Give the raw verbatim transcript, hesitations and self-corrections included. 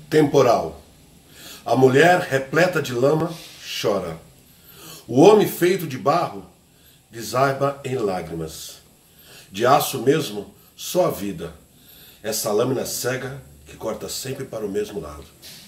Temporal. A mulher repleta de lama chora. O homem feito de barro desaba em lágrimas. De aço mesmo, só a vida. Essa lâmina cega que corta sempre para o mesmo lado.